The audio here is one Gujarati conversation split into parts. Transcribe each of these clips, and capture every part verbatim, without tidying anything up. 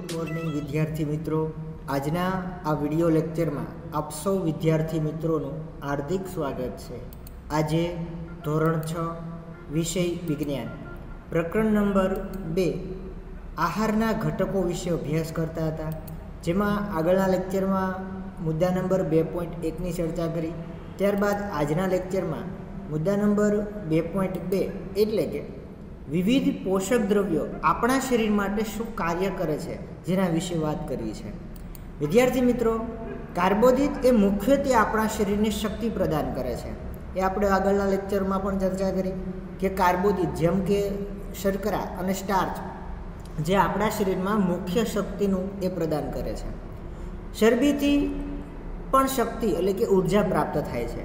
गुड मॉर्निंग विद्यार्थी मित्रों। आजना आ विडियो लेक्चर में आप सौ विद्यार्थी मित्रों हार्दिक स्वागत है। आजे धोरण छ विषय विज्ञान प्रकरण नंबर बे आहारना घटकों विषय अभ्यास करता था, जेमा आगळना लेक्चर में मुद्दा नंबर बे पॉइंट एक की चर्चा करी। त्यारबाद आजना लेक्चर में मुद्दा नंबर बे पॉइंट बे एटले के विविध पोषक द्रव्यों अपना शरीर माटे शुं कार्य करे छे जेना विषे बात करवी छे। विद्यार्थी मित्रों, कार्बोदित ए मुख्यत्वे अपना शरीर ने शक्ति प्रदान करे छे। ए आपणे आगळना लेक्चर में पण चर्चा करी कि कार्बोदित जेम के शर्करा अने स्टार्च जे अपना शरीर में मुख्य शक्तिनुं ए प्रदान करे छे। चरबीथी पण शक्ति एटले के ऊर्जा प्राप्त थाय छे।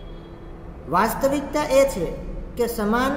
वास्तविकता ए छे के समान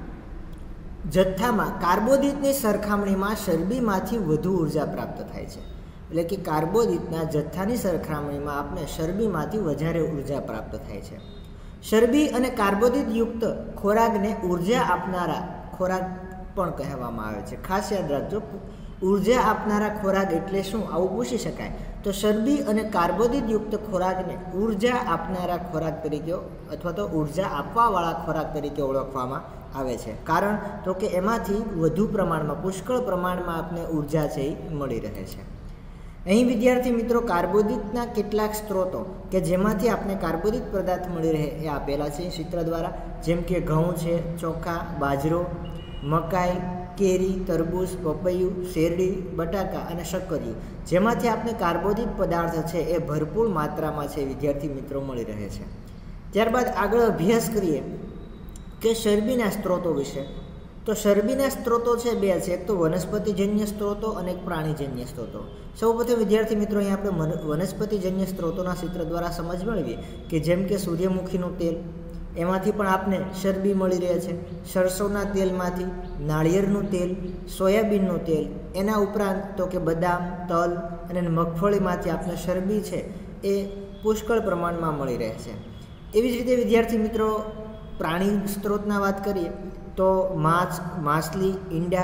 जत्थामां कार्बोदितनी सरखामणीमां चरबीमांथी वधु ऊर्जा प्राप्त थाय छे। एटले के कार्बोदितना जत्थानी सरखामणीमां आपणे चरबीमांथी वधारे ऊर्जा प्राप्त थाय छे। चरबी अने कार्बोदित युक्त खोराकने ऊर्जा आपनारा खोराक पण कहेवामां आवे छे। खास याद राखजो, ऊर्जा आपनारा खोराक एटले शुं आवुं पूछी शकाय तो चरबी अने कार्बोदित युक्त खोराकने ऊर्जा आपनारा खोराक तरीके अथवा तो ऊर्जा आपवावाळा खोराक तरीके ओळखवामां आवे छे। कारण तो कि एमांथी वधु प्रमाणमां पुष्कळ प्रमाणमां आपने ऊर्जा छे मळी रहे छे। अहीं विद्यार्थी मित्रों, कार्बोदितना केटलाक स्त्रोतो के जेमांथी आपने कार्बोदित पदार्थ मळी रहे ए आपेला छे चित्र द्वारा, जेम के घऊं छे, चोखा, बाजरो, मकाई, केरी, तरबूज, पपैયું, શેરડી, बटाका અને શક્કરિયું જેમાંથી આપણે કાર્બોદિત પદાર્થ છે એ ભરપૂર માત્રામાં છે વિદ્યાર્થી મિત્રો મળી રહે છે। ત્યારબાદ આગળ અભ્યાસ કરીએ કે ચરબીના સ્ત્રોતો વિશે। તો ચરબીના સ્ત્રોતો છે બે છે, એક તો વનસ્પતિજન્ય સ્ત્રોતો અને એક પ્રાણીજન્ય સ્ત્રોતો। સૌપ્રથમ વિદ્યાર્થી મિત્રો અહીં આપણે વનસ્પતિજન્ય સ્ત્રોતોના ચિત્ર દ્વારા સમજ મેળવીએ કે જેમ કે સૂર્યમુખીનું તેલ, એમાંથી પણ આપને ચરબી મળી રહે છે। સરસોના તેલમાંથી, નાળિયેરનું તેલ, સોયાબીનનું તેલ, એના ઉપરાંત તો કે બદામ, તલ અને મગફળીમાંથી આપને ચરબી છે એ પુષ્કળ પ્રમાણમાં મળી રહે છે। એવી જ રીતે વિદ્યાર્થી મિત્રો પ્રાણી સ્ત્રોતના વાત કરીએ તો માછ, માછલી, ઈંડા,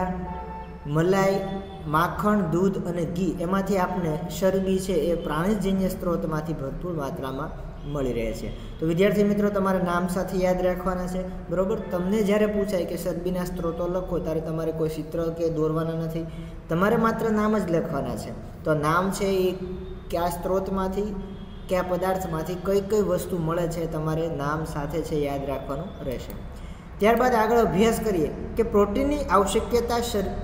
મલાઈ, માખણ, दूध અને ઘી એમાંથી આપને ચરબી છે એ પ્રાણીજન્ય સ્ત્રોતમાંથી ભરપૂર માત્રામાં મળી રહે છે। તો વિદ્યાર્થી મિત્રો તમારે નામ સાથે યાદ રાખવાના છે, બરોબર। તમને જ્યારે પૂછાય કે ચરબીના સ્ત્રોતો લખો ત્યારે તમારે કોઈ ચિત્ર કે દોરવાના નથી, તમારે માત્ર નામ જ લખવાના છે। તો નામ છે એ કયા સ્ત્રોતમાંથી કયા પદાર્થમાંથી કઈ કઈ વસ્તુ મળે છે તમારે નામ સાથે છે યાદ રાખવાનું રહેશે। ત્યારબાદ આગળ અભ્યાસ કરીએ કે પ્રોટીનની આવશ્યકતા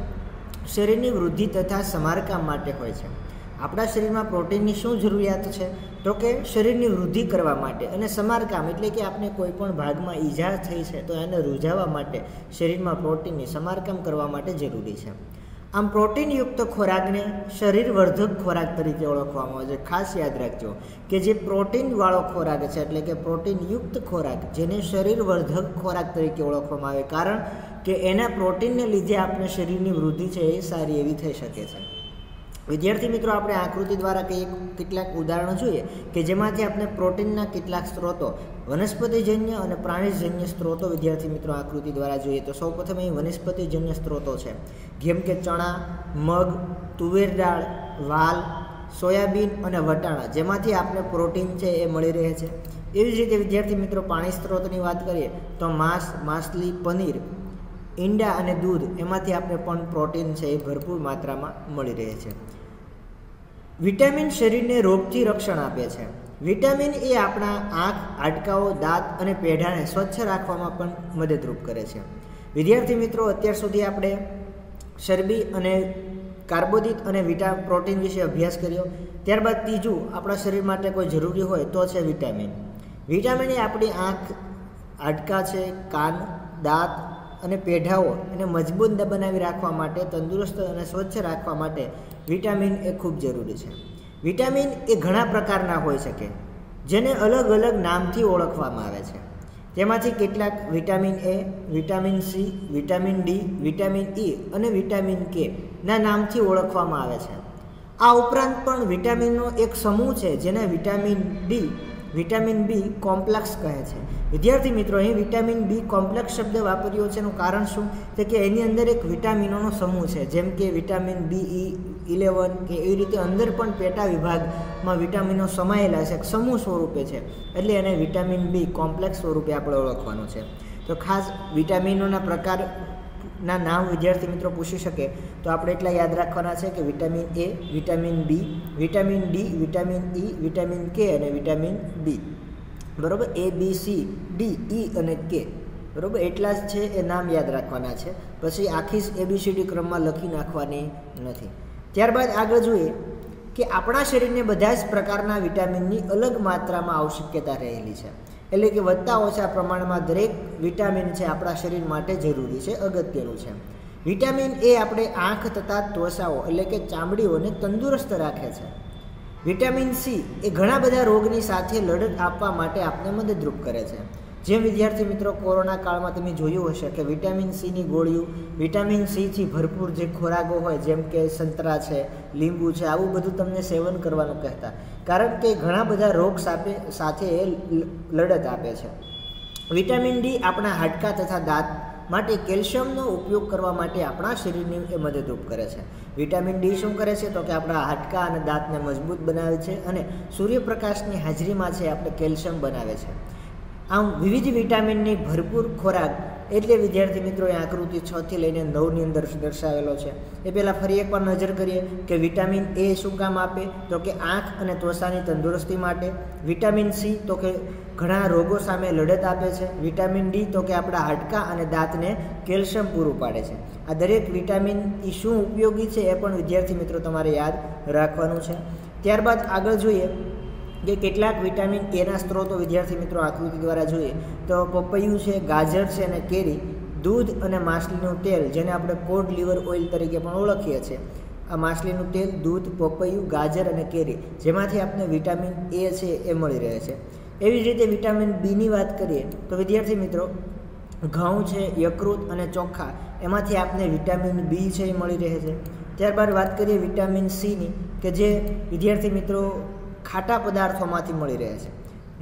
શરીરની વૃદ્ધિ તથા સમારકામ માટે હોય છે। આપણા શરીરમાં પ્રોટીનની શું જરૂરિયાત છે તો કે શરીરની વૃદ્ધિ કરવા માટે અને સમારકામ એટલે કે આપણે કોઈ પણ ભાગમાં ઈજા થઈ છે તો એને રૂઝાવવા માટે શરીરમાં પ્રોટીનની સમારકામ કરવા માટે જરૂરી છે। આમ પ્રોટીનયુક્ત ખોરાકને શરીરવર્ધક ખોરાક તરીકે ઓળખવામાં આવે છે। ખાસ યાદ રાખજો કે જે પ્રોટીનવાળો ખોરાક છે એટલે કે પ્રોટીનયુક્ત ખોરાક જેને શરીરવર્ધક ખોરાક તરીકે ઓળખવામાં આવે, કારણ કે એના પ્રોટીનને લીધે આપણે શરીરની વૃદ્ધિ છે એ સારી એવી થઈ શકે છે। વિદ્યાર્થી મિત્રો આપણે આકૃતિ દ્વારા કંઈ કેટલાક ઉદાહરણો જોઈએ કે જેમાંથી આપણે પ્રોટીનના કેટલાક સ્ત્રોતો વનસ્પતિજન્ય અને પ્રાણીજન્ય સ્ત્રોતો વિદ્યાર્થી મિત્રો આકૃતિ દ્વારા જોઈએ। તો સૌપ્રથમ અહીં વનસ્પતિજન્ય સ્ત્રોતો છે, જેમ કે ચણા, મગ, તુવેર દાળ, વાલ, સોયાબીન અને વટાણા જેમાંથી આપણે પ્રોટીન છે એ મળી રહે છે। એવી જ રીતે વિદ્યાર્થી મિત્રો પાણી સ્ત્રોતની વાત કરીએ તો માંસ, માછલી, પનીર, ઈંડા અને દૂધ એમાંથી આપણે પણ પ્રોટીન છે એ ભરપૂર માત્રામાં મળી રહે છે। વિટામિન શરીરને રોગથી રક્ષણ આપે છે। વિટામિન એ આપણા આંખ, હાડકાઓ, દાંત અને પેઢાને સ્વચ્છ રાખવામાં પણ મદદરૂપ કરે છે। વિદ્યાર્થી મિત્રો અત્યાર સુધી આપણે ચરબી અને કાર્બોદિત અને વિટા પ્રોટીન વિશે અભ્યાસ કર્યો। ત્યારબાદ ત્રીજું આપણા શરીર માટે કોઈ જરૂરી હોય તો છે વિટામિન। વિટામિન એ આપણી આંખ, હાડકાં છે, કાન, દાંત અને પેઢાઓ એને મજબૂત બનાવી રાખવા માટે, તંદુરસ્ત અને સ્વચ્છ રાખવા માટે વિટામિન એ ખૂબ જરૂરી છે। વિટામિન એ ઘણા પ્રકારના હોઈ શકે જેને અલગ અલગ નામથી ઓળખવામાં આવે છે। તેમાંથી કેટલાક vitamin A, vitamin C, vitamin D, vitamin E અને વિટામિન કે ના નામથી ઓળખવામાં આવે છે। આ ઉપરાંત પણ વિટામિનનો એક સમૂહ છે જેને vitamin D vitamin B complex કહે છે. વિદ્યાર્થી મિત્રો, અહીં વિટામિન બી કોમ્પ્લેક્સ શબ્દ વાપર્યો છે. એનું કારણ શું? તો કે એની અંદર એક વિટામિનોનો સમૂહ છે, જેમ કે વિટામિન બી ઈ ઇલેવન કે એવી રીતે અંદર પણ પેટા વિભાગમાં વિટામિનો સમાયેલા છે, સમૂહ સ્વરૂપે છે, એટલે એને વિટામિન બી કોમ્પ્લેક્સ સ્વરૂપે આપણે ઓળખવાનું છે. તો ખાસ વિટામિનોના પ્રકાર ના નામ વિદ્યાર્થી મિત્રો પૂછી શકે તો આપણે એટલા યાદ રાખવાના છે કે vitamin A, vitamin B, vitamin D, vitamin E, vitamin K અને વિટામિન બી. બરાબર, એ બી સી ડી ઈ અને કે. બરાબર, એટલા જ છે, એ નામ યાદ રાખવાના છે. પછી આખી એબીસીડી ક્રમમાં લખી નાખવાની નથી. ત્યારબાદ આગળ જોઈએ કે આપણા શરીરને બધા જ પ્રકારના વિટામિનની અલગ માત્રામાં આવશ્યકતા રહેલી છે. એટલે કે વધતા ઓછા પ્રમાણમાં દરેક વિટામિન છે આપણા શરીર માટે જરૂરી છે, અગત્યનું છે. વિટામિન એ આપણે આંખ તથા ત્વચાઓ એટલે કે ચામડીઓને તંદુરસ્ત રાખે છે. વિટામિન સી એ ઘણા બધા રોગની સાથે લડત આપવા માટે આપને મદદરૂપ કરે છે. જેમ વિદ્યાર્થી મિત્રો કોરોના કાળમાં તમે જોયું હશે કે વિટામિન સીની ગોળીઓ, વિટામિન સીથી ભરપૂર જે ખોરાકો હોય જેમ કે સંતરા છે, લીંબુ છે, આવું બધું તમને સેવન કરવાનું કહેતા, કારણ કે ઘણા બધા રોગ સાથે સાથે એ લડત આપે છે. વિટામિન ડી આપણા હાડકાં તથા દાંત માટે કેલ્શિયમનો ઉપયોગ કરવા માટે આપણા શરીરને એ મદદરૂપ કરે છે. વિટામિન ડી શું કરે છે તો કે આપણા હાડકાં અને દાંતને મજબૂત બનાવે છે અને સૂર્યપ્રકાશની હાજરીમાં છે આપણે કેલ્શિયમ બનાવે છે. આમ વિવિધ વિટામિનની ભરપૂર ખોરાક એટલે વિદ્યાર્થી મિત્રો એ આકૃતિ છ થી લઈને નવની અંદર દર્શાવેલો છે. એ પહેલાં ફરી એકવાર નજર કરીએ કે વિટામિન એ શું કામ આપે તો કે આંખ અને ત્વચાની તંદુરસ્તી માટે. વિટામિન સી તો કે ઘણા રોગો સામે લડત આપે છે. વિટામિન ડી તો કે આપણા હાડકાં અને દાંતને કેલ્શિયમ પૂરું પાડે છે. આ દરેક વિટામિન એ શું ઉપયોગી છે એ પણ વિદ્યાર્થી મિત્રો તમારે યાદ રાખવાનું છે. ત્યારબાદ આગળ જોઈએ કે કેટલાક વિટામિન એના સ્ત્રોતો વિદ્યાર્થી મિત્રો આકૃતિ દ્વારા જોઈએ તો પપૈયું છે, ગાજર છે અને કેરી, દૂધ અને માછલીનું તેલ જેને આપણે કોડ લીવર ઓઇલ તરીકે પણ ઓળખીએ છીએ. આ માછલીનું તેલ, દૂધ, પપૈયું, ગાજર અને કેરી જેમાંથી આપણે વિટામિન એ છે એ મળી રહે છે. એવી જ રીતે વિટામિન બીની વાત કરીએ તો વિદ્યાર્થી મિત્રો ઘઉં છે, યકૃત અને ચોખા એમાંથી આપણે વિટામિન બી છે એ મળી રહે છે. ત્યારબાદ વાત કરીએ વિટામિન સીની કે જે વિદ્યાર્થી મિત્રો ખાટા પદાર્થોમાંથી મળી રહે છે,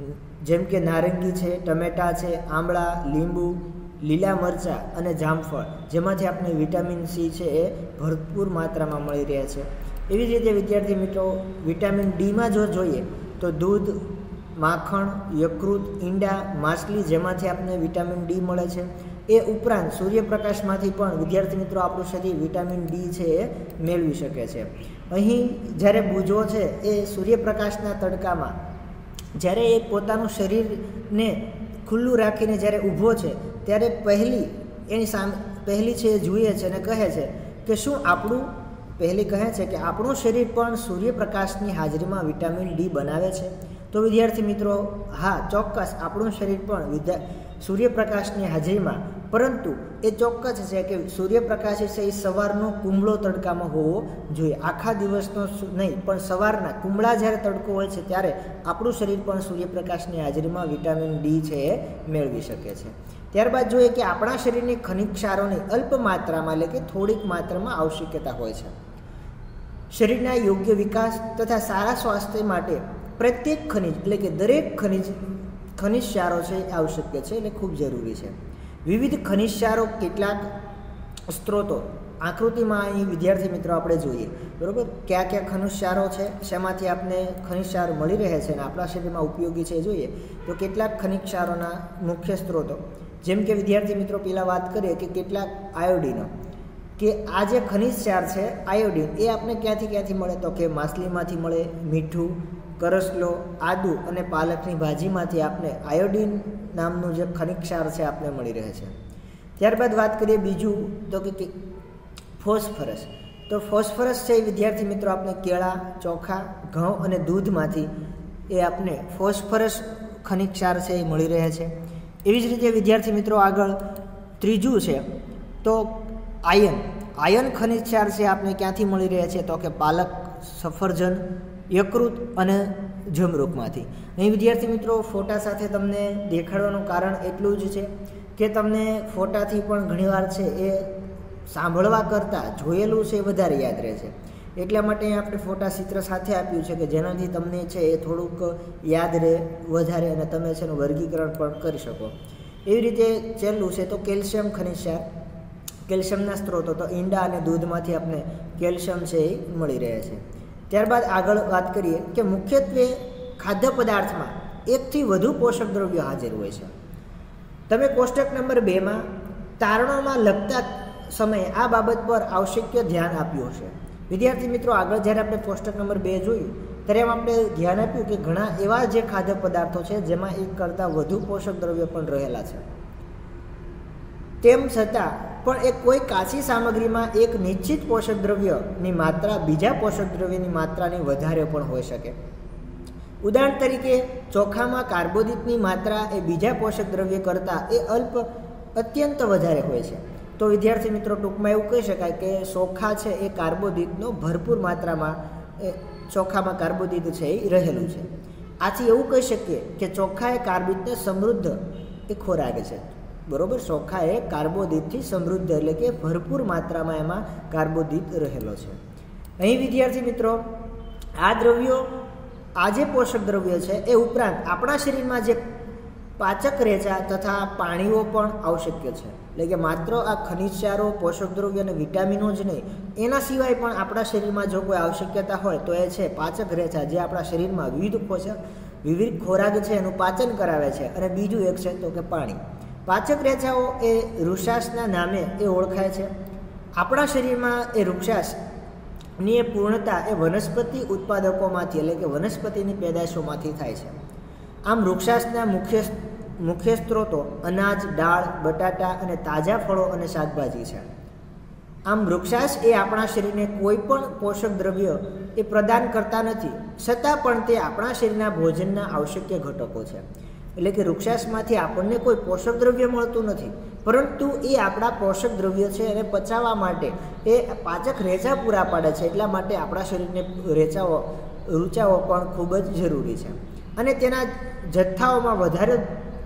જેમ કે નારંગી છે, ટમેટા છે, આંબળા, લીંબુ, લીલા મરચાં અને જામફળ જેમાંથી આપણે વિટામિન સી છે એ ભરપૂર માત્રામાં મળી રહે છે. એવી જ રીતે વિદ્યાર્થી મિત્રો વિટામિન ડીમાં જો જોઈએ તો દૂધ, માખણ, યકૃત, ઈંડા, માછલી જેમાંથી આપણને વિટામિન ડી મળે છે. એ ઉપરાંત સૂર્યપ્રકાશમાંથી પણ વિદ્યાર્થી મિત્રો આપણું શરીર વિટામિન ડી છે એ મેળવી શકે છે. અહીં જ્યારે બૂજો છે એ સૂર્યપ્રકાશના તડકામાં જ્યારે એ પોતાનું શરીરને ખુલ્લું રાખીને જ્યારે ઊભો છે ત્યારે પહેલી એની સામે પહેલી છે એ જુએ છે અને કહે છે કે શું આપણું પહેલી કહે છે કે આપણું શરીર પણ સૂર્યપ્રકાશની હાજરીમાં વિટામિન ડી બનાવે છે. તો વિદ્યાર્થી મિત્રો હા, ચોક્કસ આપણું શરીર પણ વિદ્યા સૂર્યપ્રકાશની હાજરીમાં, પરંતુ એ ચોક્કસ છે કે સૂર્યપ્રકાશ છે એ સવારનો કુંબળો તડકામાં હોવો જોઈએ, આખા દિવસનો નહીં પણ સવારના કુંબળા જ્યારે તડકો હોય છે ત્યારે આપણું શરીર પણ સૂર્યપ્રકાશની હાજરીમાં વિટામિન ડી છે એ મેળવી શકે છે. ત્યારબાદ જોઈએ કે આપણા શરીરની ખનિજ ક્ષારોની અલ્પ માત્રામાં એટલે કે થોડીક માત્રામાં આવશ્યકતા હોય છે. શરીરના યોગ્ય વિકાસ તથા સારા સ્વાસ્થ્ય માટે પ્રત્યેક ખનિજ એટલે કે દરેક ખનિજ ખનિજ ક્ષારો છે એ આવશ્યક છે એટલે ખૂબ જરૂરી છે. વિવિધ ખનિજ ક્ષારો કેટલાક સ્ત્રોતો આકૃતિમાં અહીં વિદ્યાર્થી મિત્રો આપણે જોઈએ, બરાબર, કયા કયા ખનિજ ક્ષારો છે, શેમાંથી આપણે ખનિજ ક્ષાર મળી રહે છે અને આપણા શરીરમાં ઉપયોગી છે જોઈએ તો કેટલાક ખનિજ ક્ષારોના મુખ્ય સ્ત્રોતો જેમ કે વિદ્યાર્થી મિત્રો પહેલાં વાત કરીએ કે કેટલાક આયોડીનો કે આ જે ખનિજ ક્ષાર છે આયોડીન એ આપણે ક્યાંથી ક્યાંથી મળે તો કે માછલીમાંથી મળે, મીઠું, કરસલો, આદુ અને પાલકની ભાજીમાંથી આપણે આયોડીન નામનું જે ખનિજ ક્ષાર છે આપણે મળી રહે છે. ત્યારબાદ વાત કરીએ બીજું તો કે ફોસ્ફરસ. તો ફોસ્ફરસ છે એ વિદ્યાર્થી મિત્રો આપણે કેળા, ચોખા, ઘઉં અને દૂધમાંથી એ આપણે ફોસ્ફરસ ખનિજ ક્ષાર છે એ મળી રહે છે. એવી જ રીતે વિદ્યાર્થી મિત્રો આગળ ત્રીજું છે તો આયન. આયન ખનિજ ક્ષાર છે આપણે ક્યાંથી મળી રહે છે તો કે પાલક, સફરજન, યકૃત અને જમરૂખમાંથી. અહીં વિદ્યાર્થી મિત્રો ફોટા સાથે તમને દેખાડવાનું કારણ એટલું જ છે કે તમને ફોટાથી પણ ઘણીવાર છે એ સાંભળવા કરતાં જોયેલું છે એ વધારે યાદ રહે છે. એટલા માટે અહીં આપણે ફોટા ચિત્ર સાથે આપ્યું છે કે જેનાથી તમને છે એ થોડુંક યાદ રહે વધારે અને તમે છે એનું વર્ગીકરણ પણ કરી શકો. એવી રીતે છેલ્લું છે તો કેલ્શિયમ ખનિજ ક્ષાર. કેલ્શિયમના સ્ત્રોતો તો ઈંડા અને દૂધમાંથી આપણે કેલ્શિયમ છે એ મળી રહે છે. ત્યારબાદ આગળ વાત કરીએ કે મુખ્યત્વે ખાદ્ય પદાર્થમાં એકથી વધુ પોષક દ્રવ્યો હાજર હોય છે. તમે કોષ્ટક નંબર બેમાં તારણોમાં લખતા સમયે આ બાબત પર આવશ્યક ધ્યાન આપ્યું હશે. વિદ્યાર્થી મિત્રો, આગળ જ્યારે આપણે કોષ્ટક નંબર બે જોયું ત્યારે એમ આપણે ધ્યાન આપ્યું કે ઘણા એવા જે ખાદ્ય પદાર્થો છે જેમાં એક કરતાં વધુ પોષક દ્રવ્યો પણ રહેલા છે. તેમ છતાં પણ એ કોઈ કાચી સામગ્રીમાં એક નિશ્ચિત પોષક દ્રવ્યની માત્રા બીજા પોષક દ્રવ્યની માત્રાની વધારે પણ હોઈ શકે. ઉદાહરણ તરીકે ચોખામાં કાર્બોદિતની માત્રા એ બીજા પોષક દ્રવ્ય કરતાં એ અલ્પ અત્યંત વધારે હોય છે. તો વિદ્યાર્થી મિત્રો, ટૂંકમાં એવું કહી શકાય કે ચોખા છે એ કાર્બોદિતનો ભરપૂર માત્રામાં એ ચોખામાં કાર્બોદિત છે એ રહેલું છે. આથી એવું કહી શકીએ કે ચોખા એ કાર્બોદિતને સમૃદ્ધ એ ખોરાક છે. બરોબર, ચોખા એ કાર્બોદિતથી સમૃદ્ધ એટલે કે ભરપૂર માત્રામાં એમાં કાર્બોદિત રહેલો છે. અહીં વિદ્યાર્થી મિત્રો, આ દ્રવ્યો આ જે પોષક દ્રવ્ય છે એ ઉપરાંત આપણા શરીરમાં જે પાચક રેચા તથા પાણીઓ પણ આવશ્યક છે. એટલે કે માત્ર આ ખનિજ ક્ષારો, પોષક દ્રવ્યો અને વિટામિનો જ નહીં, એના સિવાય પણ આપણા શરીરમાં જો કોઈ આવશ્યકતા હોય તો એ છે પાચક રેચા, જે આપણા શરીરમાં વિવિધ પોષક વિવિધ ખોરાક છે એનું પાચન કરાવે છે. અને બીજું એક છે તો કે પાણી. પાચક રેચાઓ એ વૃક્ષાશના નામે એ ઓળખાય છે. આપણા શરીરમાં એ વૃક્ષાશની એ પૂર્ણતા એ વનસ્પતિ ઉત્પાદકોમાંથી એટલે કે વનસ્પતિની પેદાશોમાંથી થાય છે. આમ વૃક્ષાશના મુખ્ય મુખ્ય સ્ત્રોતો અનાજ, દાળ, બટાટા અને તાજા ફળો અને શાકભાજી છે. આમ વૃક્ષાશ એ આપણા શરીરને કોઈ પણ પોષક દ્રવ્ય એ પ્રદાન કરતા નથી, છતાં પણ તે આપણા શરીરના ભોજનના આવશ્યક ઘટકો છે. એટલે કે વૃક્ષાશમાંથી આપણને કોઈ પોષક દ્રવ્ય મળતું નથી, પરંતુ એ આપણા પોષક દ્રવ્ય છે એને પચાવવા માટે એ પાચક રેચા પૂરા પાડે છે. એટલા માટે આપણા શરીરને રેચાઓ રૂચાઓ પણ ખૂબ જ જરૂરી છે. અને તેના જથ્થાઓમાં વધારે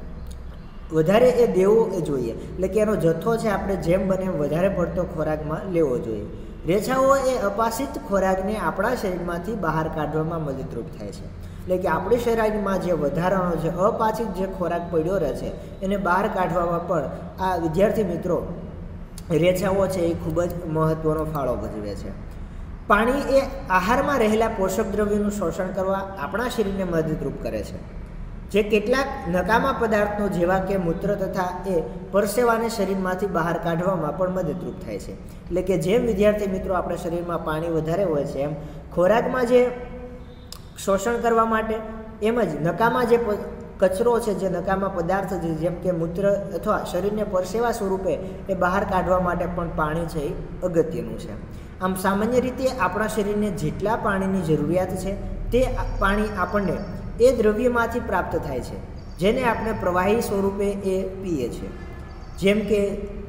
વધારે એ દેવો એ જોઈએ. એટલે કે એનો જથ્થો છે આપણે જેમ બને એમ વધારે પડતો ખોરાકમાં લેવો જોઈએ. રેચાઓ એ અપાસિત ખોરાકને આપણા શરીરમાંથી બહાર કાઢવામાં મદદરૂપ થાય છે. એટલે કે આપણી શરીરમાં જે વધારાનો છે અપાચિત જે ખોરાક પડ્યો રહે છે એને બહાર કાઢવામાં પણ આ વિદ્યાર્થી મિત્રો રેચાઓ છે એ ખૂબ જ મહત્ત્વનો ફાળો ભજવે છે. પાણી એ આહારમાં રહેલા પોષક દ્રવ્યોનું શોષણ કરવા આપણા શરીરને મદદરૂપ કરે છે. જે કેટલાક નકામા પદાર્થો જેવા કે મૂત્ર તથા એ પરસેવાને શરીરમાંથી બહાર કાઢવામાં પણ મદદરૂપ થાય છે. એટલે કે જેમ વિદ્યાર્થી મિત્રો આપણા શરીરમાં પાણી વધારે હોય છે એમ ખોરાકમાં જે શોષણ કરવા માટે એમ જ નકામા જે કચરો છે, જે નકામા પદાર્થ છે જેમ કે મૂત્ર અથવા શરીરને પરસેવા સ્વરૂપે એ બહાર કાઢવા માટે પણ પાણી છે એ અગત્યનું છે. આમ સામાન્ય રીતે આપણા શરીરને જેટલા પાણીની જરૂરિયાત છે તે પાણી આપણને એ દ્રવ્યમાંથી પ્રાપ્ત થાય છે જેને આપણે પ્રવાહી સ્વરૂપે એ પીએ છીએ. જેમ કે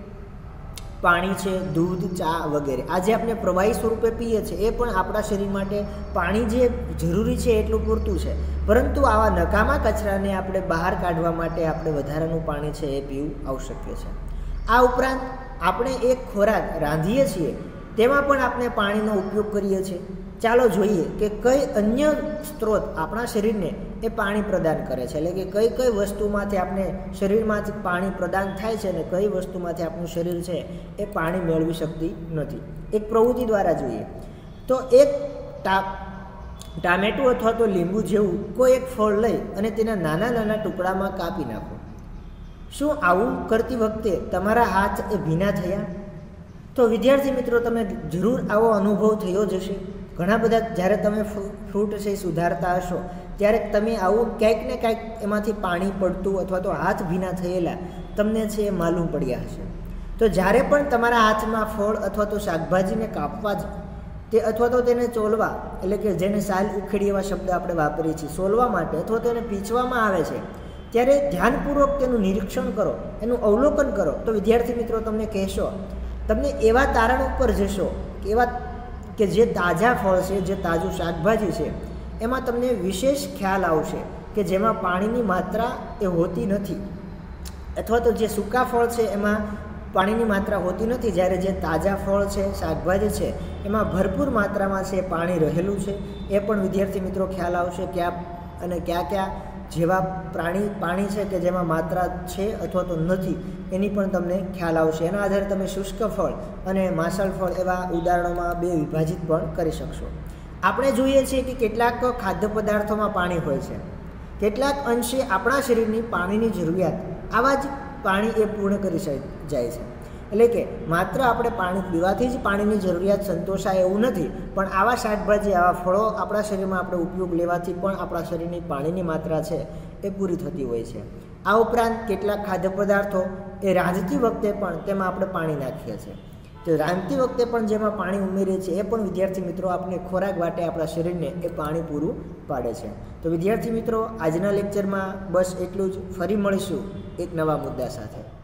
પાણી છે, દૂધ, ચા વગેરે. આ જે આપણે પ્રવાહી સ્વરૂપે પીએ છીએ એ પણ આપણા શરીર માટે પાણી જે જરૂરી છે એટલું પૂરતું છે. પરંતુ આવા નકામા કચરાને આપણે બહાર કાઢવા માટે આપણે વધારાનું પાણી છે એ પીવું આવશ્યક છે. આ ઉપરાંત આપણે એક ખોરાક રાંધીએ છીએ તેમાં પણ આપણે પાણીનો ઉપયોગ કરીએ છીએ. ચાલો જોઈએ કે કઈ અન્ય સ્ત્રોત આપણા શરીરને એ પાણી પ્રદાન કરે છે. એટલે કે કઈ કઈ વસ્તુમાંથી આપણે શરીરમાંથી પાણી પ્રદાન થાય છે અને કઈ વસ્તુમાંથી આપણું શરીર છે એ પાણી મેળવી શકતી નથી. એક પ્રવૃત્તિ દ્વારા જોઈએ તો એક ટા ટામેટું અથવા તો લીંબુ જેવું કોઈ એક ફળ લઈ અને તેના નાના નાના ટુકડામાં કાપી નાખો. શું આવું કરતી વખતે તમારા હાથ એ ભીના થયા? તો વિદ્યાર્થી મિત્રો, તમે જરૂર આવો અનુભવ થયો જ હશે. ઘણા બધા જ્યારે તમે ફ્રૂટ છે સુધારતા હશો ત્યારે તમે આવું ક્યાંક ને ક્યાંક એમાંથી પાણી પડતું અથવા તો હાથ ભીના થયેલા તમને છે એ માલુમ પડ્યા હશે. તો જ્યારે પણ તમારા હાથમાં ફળ અથવા તો શાકભાજીને કાપવા જ તે અથવા તો તેને ચોલવા, એટલે કે જેને સાલ ઉખેડી એવા શબ્દ આપણે વાપરીએ છીએ, સોલવા માટે અથવા તો એને પીંચવામાં આવે છે ત્યારે ધ્યાનપૂર્વક તેનું નિરીક્ષણ કરો, એનું અવલોકન કરો. તો વિદ્યાર્થી મિત્રો તમને કહેશો, તમને એવા તારણ ઉપર જશો એવા કે જે તાજા ફળ છે, જે તાજું શાકભાજી છે એમાં તમને વિશેષ ખ્યાલ આવશે કે જેમાં પાણીની માત્રા એ હોતી નથી, અથવા તો જે સૂકા ફળ છે એમાં પાણીની માત્રા હોતી નથી, જ્યારે જે તાજા ફળ છે, શાકભાજી છે, એમાં ભરપૂર માત્રામાં છે પાણી રહેલું છે. એ પણ વિદ્યાર્થી મિત્રો ખ્યાલ આવશે ક્યાં અને ક્યાં ક્યાં જેવા પ્રાણી પાણી છે કે જેમાં માત્રા છે અથવા તો નથી, એની પણ તમને ખ્યાલ આવશે. એના આધારે તમે શુષ્ક ફળ અને માસળ ફળ એવા ઉદાહરણોમાં બે વિભાજિત પણ કરી શકશો. આપણે જોઈએ છીએ કે કેટલાક ખાદ્ય પદાર્થોમાં પાણી હોય છે, કેટલાક અંશે આપણા શરીરની પાણીની જરૂરિયાત આવા જ પાણી એ પૂર્ણ કરી જાય છે. એટલે કે માત્ર આપણે પાણી પીવાથી જ પાણીની જરૂરિયાત સંતોષાય એવું નથી, પણ આવા શાકભાજી, આવા ફળો આપણા શરીરમાં આપણે ઉપયોગ લેવાથી પણ આપણા શરીરની પાણીની માત્રા છે એ પૂરી થતી હોય છે. આ ઉપરાંત કેટલાક ખાદ્ય પદાર્થો એ રાંધતી વખતે પણ તેમાં આપણે પાણી નાખીએ છીએ. તો રાંધતી વખતે પણ જેમાં પાણી ઉમેરીએ છીએ એ પણ વિદ્યાર્થી મિત્રો આપણે ખોરાક માટે આપણા શરીરને એ પાણી પૂરું પાડે છે. તો વિદ્યાર્થી મિત્રો આજના લેક્ચરમાં બસ એટલું જ. ફરી મળીશું એક નવા મુદ્દા સાથે.